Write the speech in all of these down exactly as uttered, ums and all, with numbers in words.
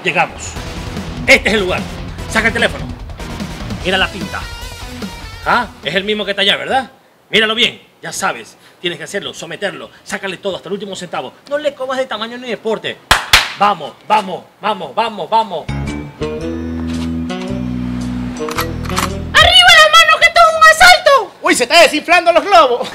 Llegamos. Este es el lugar. Saca el teléfono. Mira la pinta. Ah, es el mismo que está allá, ¿verdad? Míralo bien. Ya sabes, tienes que hacerlo, someterlo, sácale todo hasta el último centavo. No le comas de tamaño ni de porte. Vamos, vamos, vamos, vamos, vamos. ¡Arriba las manos, que esto es un asalto! ¡Uy, se está desinflando los globos!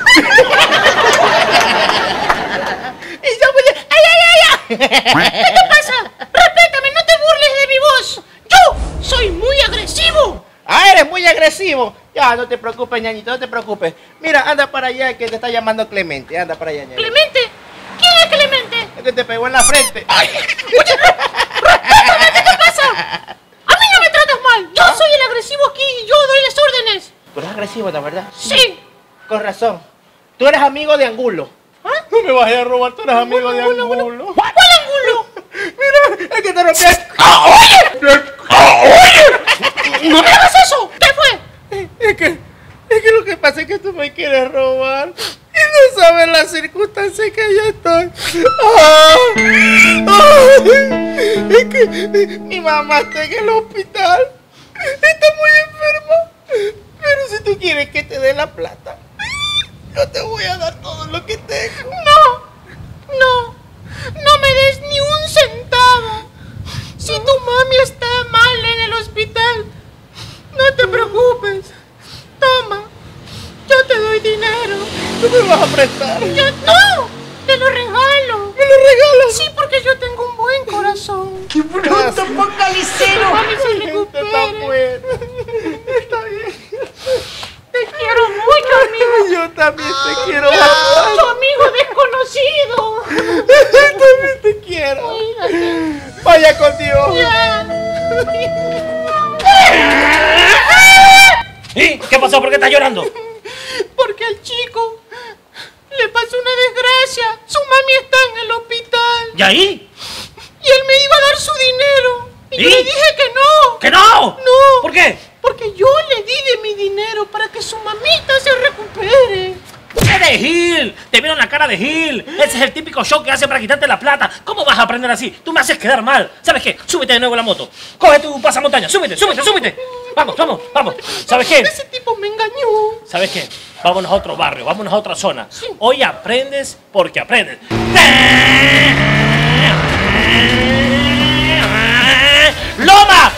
Y yo voy a... ¡Ay, ay, ay, ay! ¿Qué te pasa? Respétame, no te burles de mi voz. Yo soy muy agresivo. ¡Ah, eres muy agresivo! Ya, no te preocupes, ñañito, no te preocupes. Mira, anda para allá, que te está llamando Clemente. Anda para allá, ñañito. ¿Clemente? ¿Quién es Clemente? Es que te pegó en la frente. ¡Ay! Oye, respétame, ¿qué te pasa? A mí no me tratas mal. Yo soy el agresivo aquí y yo doy las órdenes. Tú eres agresivo, ¿no, verdad? Sí. Con razón. Tú eres amigo de Angulo. ¿Ah? No me vayas a robar, tú eres amigo de Angulo, Angulo. Angulo. ¿Cuál Angulo? Mira, es que te rompí. ¡Ah, oye! ¡Ah, oye! ¡No me hagas eso! ¿Qué fue? Es que, es que lo que pasa es que tú me quieres robar y no sabes las circunstancias que yo estoy. ¡Ah! ¡Ay! Es que mi mamá está en el hospital. Está muy enferma. Pero si tú quieres que te dé la plata, yo te voy a dar todo lo que tengo. No, no, no me des ni un centavo. Si tu mami está mal en el hospital, no te preocupes. Toma, yo te doy dinero. ¿Tú me vas a prestar? Yo, no, te lo regalo. ¿Me lo regalas? Sí, porque yo tengo un buen corazón. ¡Qué bruto, focalicero! Mami se Está recupere. bueno. Está bien. Te quiero mucho, amigo. Yo también te quiero Tu bastante. amigo desconocido. También te quiero. Cuídate. Vaya con Dios. Ya. ¿Y qué pasó? ¿Por qué estás llorando? Porque al chico le pasó una desgracia. Su mami está en el hospital. ¿Y ahí? Y él me iba a dar su dinero. Y, ¿Y? yo le dije que no. ¡Que no! No. ¿Por qué? Porque yo le di de mi dinero para que su mamita se recupere. ¡Eres Gil! ¡Te vieron la cara de Gil! Ese es el típico show que hace para quitarte la plata. ¿Cómo vas a aprender así? Tú me haces quedar mal. ¿Sabes qué? Súbete de nuevo a la moto. Coge tu pasamontaña. Súbete, súbete, súbete. Vamos, vamos, vamos. ¿Sabes qué? Ese tipo me engañó. ¿Sabes qué? Vámonos a otro barrio, vámonos a otra zona. Sí. Hoy aprendes porque aprendes. ¡Loma!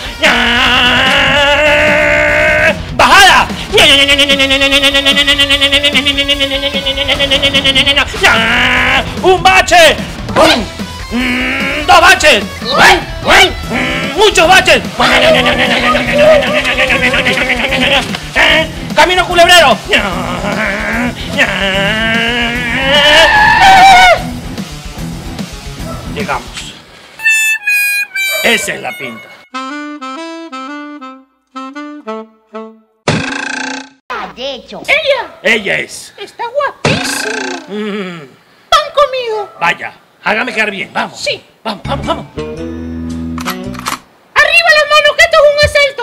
¡Bajada! ¡Un bache! Mm, ¡Dos baches! Mm, ¡Muchos baches! ¡Camino culebrero! Llegamos. Esa es la pinta. De hecho. Ella Ella es. está guapísima. Mm, ¿Pan comido? vaya, hágame quedar bien. Vamos. Sí. Vamos, vamos, vamos. ¡Arriba las manos, que esto es un asalto!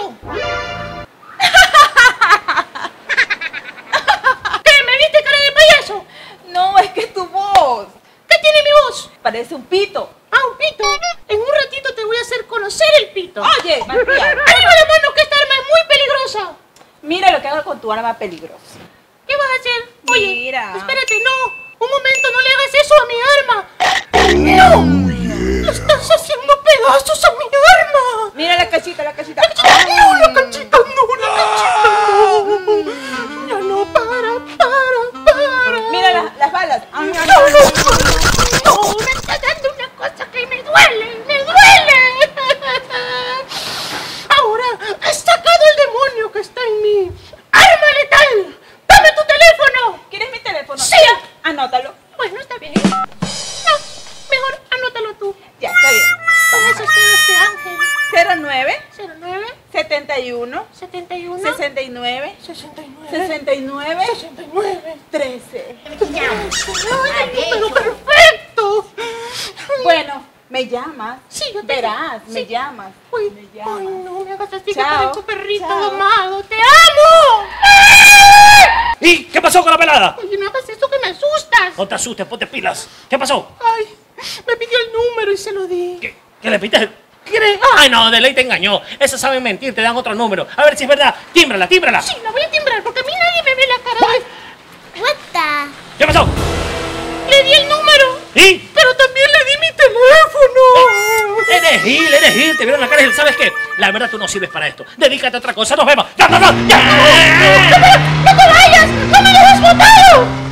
¿Qué? ¿Me viste cara de payaso? No, es que tu voz ¿Qué tiene mi voz? parece un pito. Ah, un pito. En un ratito te voy a hacer conocer el pito. Oye, malcriado. ¡Arriba las manos, que esta arma es muy peligrosa! Mira lo que hago con tu arma peligrosa. ¿Qué vas a hacer? Oye, Mira. espérate, no. Un momento, no le hagas eso a mi arma. ¡No! ¡Le estás haciendo pedazos a mi arma! Mira la cachita, la cachita. ¡No, la cachita no, la cachita no! Ya no, para, para, para. Mira la- las balas. No, no, no, no, no, me está dando una cosa que me duele, me duele. Ahora, he sacado el demonio que está en mí. ¡Arma letal! ¡Dame tu teléfono! ¿Quieres mi teléfono? Sí. Ya, anótalo. Bueno, está bien. No, mejor anótalo tú. Ya, está bien. Con eso estoy este ángel. cero nueve cero nueve setenta y uno setenta y uno sesenta y nueve sesenta y nueve sesenta y nueve sesenta y nueve trece. ¡Ay, pero perfecto! Bueno, me llamas. Sí, yo te Verás, sí. me llamas. Uy, me ay, llamas. no me hagas así, que Chao. parezco perrito Chao. domado. ¡Te amo! ¿Y qué pasó con la pelada? Oye, no hagas eso, que me asustas. No te asustes, ponte pilas. ¿Qué pasó? Ay, me pidió el número y se lo di. ¿Qué, qué le pediste? ¿Quieres? Ay, no, de ley te engañó. Esos saben mentir, te dan otro número. A ver si es verdad. Tímbrala, tímbrala. Sí, la voy a timbrar porque a mí nadie me ve la cara. de- What the? ¿Qué pasó? Le di el número, ¿Y? pero también le di mi teléfono. Eres Gil, eres Gil, te vieron la cara y ¿sabes qué? La verdad tú no sirves para esto. Dedícate a otra cosa, nos vemos. ¡Ya, no, no! ¡Ya! ¡No te vayas! ¡No me lo has botado!